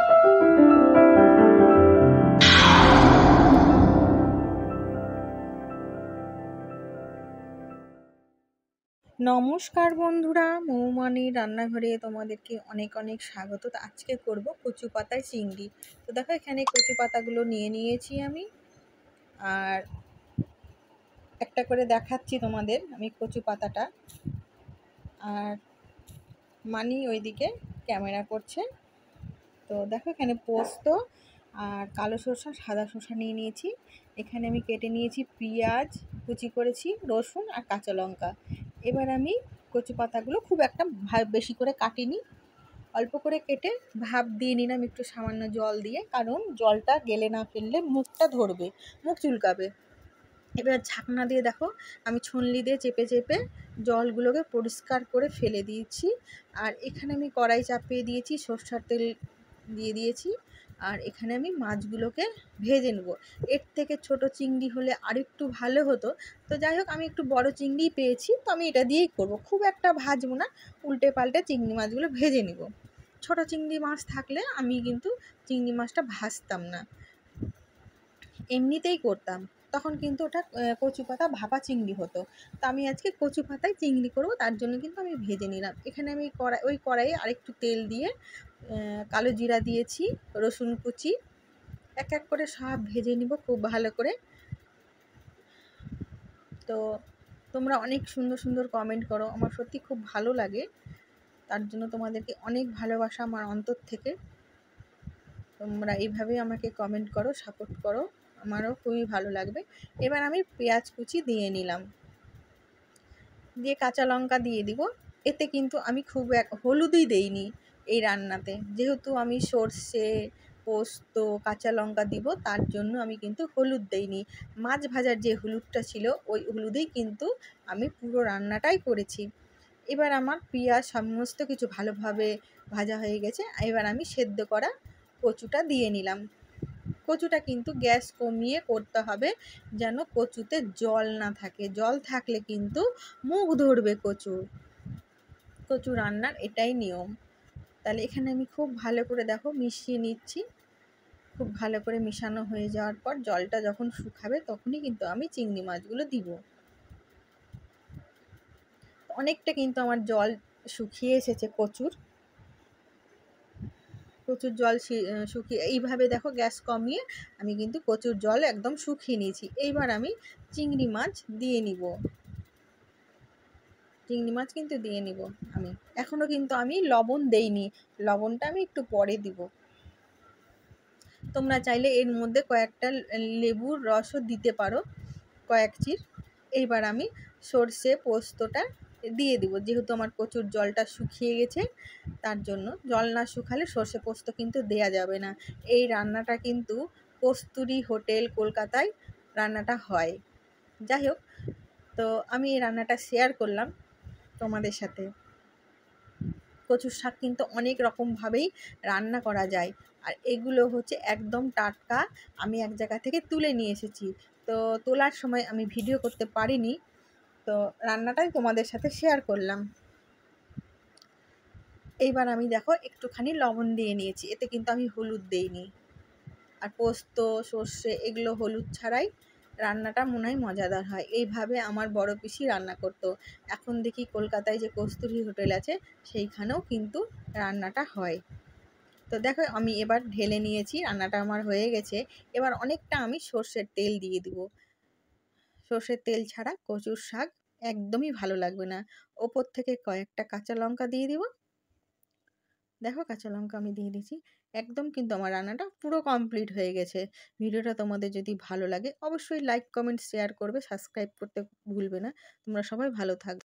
নমস্কার বন্ধুরা, মৌমানি রান্নাঘরে তোমাদেরকে অনেক অনেক স্বাগত। তো আজকে করব কচু পাতায় চিংড়ি। তো দেখো এখানে কচু পাতাগুলো নিয়ে নিয়েছি আমি, আর একটা করে দেখাচ্ছি তোমাদের আমি কচু পাতাটা। আর মানি ওইদিকে ক্যামেরা করছে। তো দেখো এখানে পোস্ত আর কালো সরষা, সাদা সরষা নিয়ে নিয়েছি। এখানে আমি কেটে নিয়েছি পেঁয়াজ, কুচি করেছি রসুন আর কাঁচা লঙ্কা। এবার আমি কচু পাতাগুলো খুব একটা বেশি করে কাটিনি, অল্প করে কেটে ভাপ দিয়ে নিলাম একটু সামান্য জল দিয়ে, কারণ জলটা গেলে না ফেললে মুখটা ধরবে, মুখ চুলকাবে। এবার ঢাকনা দিয়ে দেখো আমি ছনলি দিয়ে চেপে চেপে জলগুলোকে পরিষ্কার করে ফেলে দিয়েছি। আর এখানে আমি কড়াই চাপিয়ে দিয়েছি, সরষের তেল দিয়ে দিয়েছি। আর এখানে আমি মাছগুলোকে ভেজে নেব। এর থেকে ছোট চিংড়ি হলে আরেকটু ভালো হতো, তো যাই হোক আমি একটু বড় চিংড়িই পেয়েছি, তো আমি এটা দিয়েই করব। খুব একটা ভাজবো না, উল্টে পাল্টে চিংড়ি মাছগুলো ভেজে নেব। ছোট চিংড়ি মাছ থাকলে আমি কিন্তু চিংড়ি মাছটা ভাজতাম না, এমনিতেই করতাম, তখন কিন্তু ওটা কচু পাতা ভাপা চিংড়ি হতো। তো আমি আজকে কচু পাতায় চিংড়ি করব, তার জন্য কিন্তু আমি ভেজে নিলাম। এখানে আমি কড়াইয়ে আরেকটু তেল দিয়ে কালো জিরা দিয়েছি, রসুন কুচি, এক এক করে সব ভেজে নিব খুব ভালো করে। তো তোমরা অনেক সুন্দর সুন্দর কমেন্ট করো, আমার সত্যি খুব ভালো লাগে, তার জন্য তোমাদেরকে অনেক ভালোবাসা আমার অন্তর থেকে। তোমরা এইভাবেই আমাকে কমেন্ট করো, সাপোর্ট করো, আমারও খুবই ভালো লাগবে। এবার আমি পেঁয়াজ কুচি দিয়ে নিলাম, দিয়ে কাঁচা লঙ্কা দিয়ে দিব। এতে কিন্তু আমি খুব হলুদই দেইনি এই রান্নাতে, যেহেতু আমি সর্ষে, পোস্ত, কাঁচা লঙ্কা দিব, তার জন্য আমি কিন্তু হলুদ দেইনি। মাছ ভাজার যে হলুদটা ছিল ওই হলুদেই কিন্তু আমি পুরো রান্নাটাই করেছি। এবার আমার পেঁয়াজ সমস্ত কিছু ভালোভাবে ভাজা হয়ে গেছে। এবার আমি সেদ্ধ করা কচুটা দিয়ে নিলাম। কচুটা কিন্তু গ্যাস কমিয়ে করতে হবে, যেন কচুতে জল না থাকে। জল থাকলে কিন্তু মুখ ধরবে কচু রান্নার এটাই নিয়ম। তাহলে এখানে আমি খুব ভালো করে দেখো মিশিয়ে নিচ্ছি। খুব ভালো করে মিশানো হয়ে যাওয়ার পর জলটা যখন শুকাবে তখনই কিন্তু আমি চিংড়ি মাছগুলো দিব। অনেকটা কিন্তু আমার জল শুকিয়ে এসেছে কচুর জল শুকিয়ে, এইভাবে দেখো গ্যাস কমিয়ে আমি কিন্তু কচুর জল একদম শুকিয়ে নিয়েছি। এইবার আমি চিংড়ি মাছ দিয়ে নিব, চিংড়ি মাছ কিন্তু দিয়ে নিব। আমি এখনও কিন্তু আমি লবণ দেইনি, লবণটা আমি একটু পরে দিব। তোমরা চাইলে এর মধ্যে কয়েকটা লেবুর রসও দিতে পারো, কয়েক চির। এইবার আমি সর্ষে পোস্তটা দিয়ে দিব, যেহেতু আমার কচুর জলটা শুকিয়ে গেছে, তার জন্য। জল না শুকালে সর্ষে পোস্ত কিন্তু দেয়া যাবে না। এই রান্নাটা কিন্তু কস্তুরি হোটেল কলকাতায় রান্নাটা হয়। যাই হোক, তো আমি এই রান্নাটা শেয়ার করলাম তোমাদের সাথে। কচুর শাক কিন্তু অনেক রকমভাবেই রান্না করা যায়, আর এগুলো হচ্ছে একদম টাটকা, আমি এক জায়গা থেকে তুলে নিয়ে এসেছি। তো তোলার সময় আমি ভিডিও করতে পারিনি, তো রান্নাটাই তোমাদের সাথে শেয়ার করলাম। এইবার আমি দেখো একটুখানি লবণ দিয়ে নিয়েছি, এতে কিন্তু আমি হলুদ দেইনি। আর পোস্ত, সর্ষে এগুলো হলুদ ছাড়াই রান্নাটা মনে হয় মজাদার হয়। এইভাবে আমার বড় পিসি রান্না করতো। এখন দেখি কলকাতায় যে কস্তুরি হোটেল আছে সেইখানেও কিন্তু রান্নাটা হয়। তো দেখো আমি এবার ঢেলে নিয়েছি, রান্নাটা আমার হয়ে গেছে। এবার অনেকটা আমি সর্ষের তেল দিয়ে দিব। সর্ষের তেল ছাড়া কচুর শাক একদমই ভালো লাগবে না। ওপর থেকে কয়েকটা কাঁচা লঙ্কা দিয়ে দিব। দেখো কাঁচা লঙ্কা আমি দিয়ে দিয়েছি। একদম কিন্তু আমার রান্নাটা পুরো কমপ্লিট হয়ে গেছে। ভিডিওটা তোমাদের যদি ভালো লাগে অবশ্যই লাইক, কমেন্ট, শেয়ার করবে, সাবস্ক্রাইব করতে ভুলবে না। তোমরা সবাই ভালো থাকবে।